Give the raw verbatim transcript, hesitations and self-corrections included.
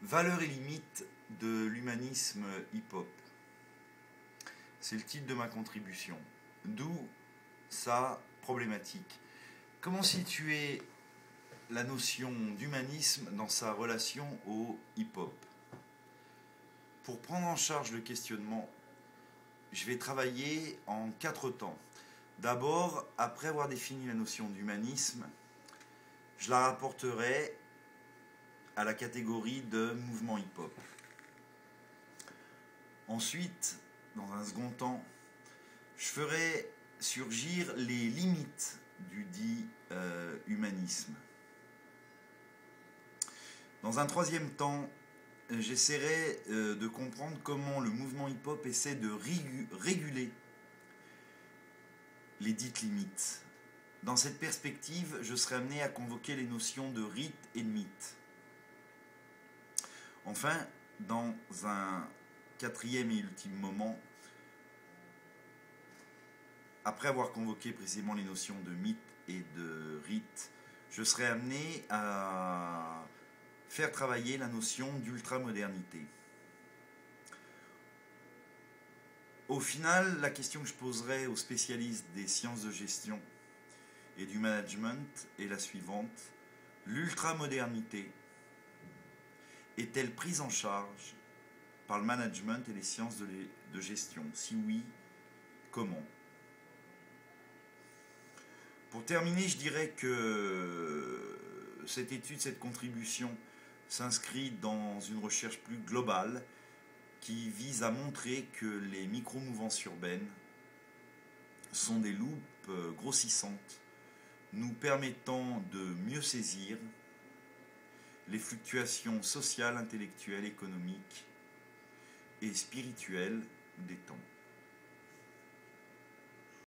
Valeurs et limites de l'humanisme hip-hop. C'est le titre de ma contribution. D'où sa problématique. Comment situer la notion d'humanisme dans sa relation au hip-hop? Pour prendre en charge le questionnement, je vais travailler en quatre temps. D'abord, après avoir défini la notion d'humanisme, je la rapporterai à la catégorie de mouvement hip-hop. Ensuite, dans un second temps, je ferai surgir les limites du dit euh, humanisme. Dans un troisième temps, j'essaierai euh, de comprendre comment le mouvement hip-hop essaie de réguler les dites limites. Dans cette perspective, je serai amené à convoquer les notions de rite et de mythe. Enfin, dans un quatrième et ultime moment, après avoir convoqué précisément les notions de mythe et de rite, je serai amené à faire travailler la notion d'ultramodernité. Au final, la question que je poserai aux spécialistes des sciences de gestion et du management est la suivante. L'ultramodernité est-elle prise en charge par le management et les sciences de, les, de gestion? Si oui, comment? Pour terminer, je dirais que cette étude, cette contribution s'inscrit dans une recherche plus globale qui vise à montrer que les micro-mouvances urbaines sont des loupes grossissantes nous permettant de mieux saisir les fluctuations sociales, intellectuelles, économiques et spirituelles des temps.